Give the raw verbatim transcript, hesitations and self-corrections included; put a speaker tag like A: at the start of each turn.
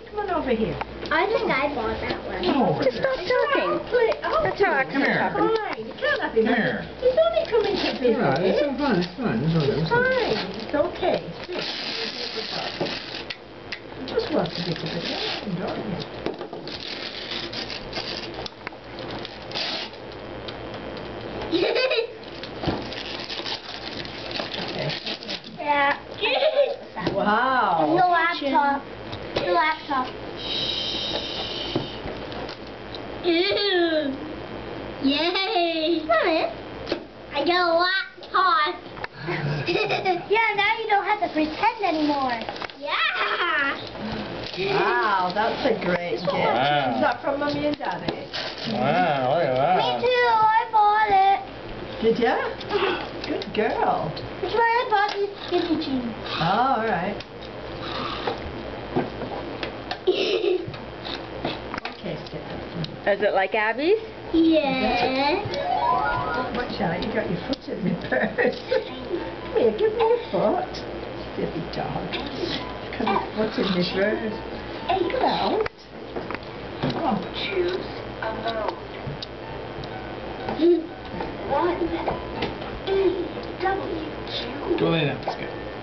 A: Come on over here.
B: I think I bought that one.
A: No.
C: Just stop talking.
A: Oh,
C: That's how accents
D: here.
C: happen.
A: fine. You can't have him.
D: Come here.
A: He's only coming to visit.
E: It's alright, it's all fine, it's fine. It's all right,
A: It's
E: it's all right.
A: fine. It's okay. You just want to be to the garden, don't you? Okay.
B: Yeah.
A: Wow.
B: The laptop. The laptop. Ew. Yay. Mommy, I got a laptop. Yeah, now you don't have to pretend anymore. Yeah.
A: Wow, that's a great gift.
D: Wow.
A: Is that from Mummy and Daddy?
D: Wow, look at
B: Me
D: that.
B: too, I bought it.
A: Did ya? Good girl.
B: It's where I bought these Skippy jeans.
A: Oh, all right. Okay, Stephen.
C: Is it like Abby's?
B: Yeah.
A: Watch out, you got your foot in my purse. Here, give me your foot. Silly dog. Got your foot in my purse. Hey, get out. Oh.
F: Choose a mode. One. E W Q.
E: Go lay down, let's go.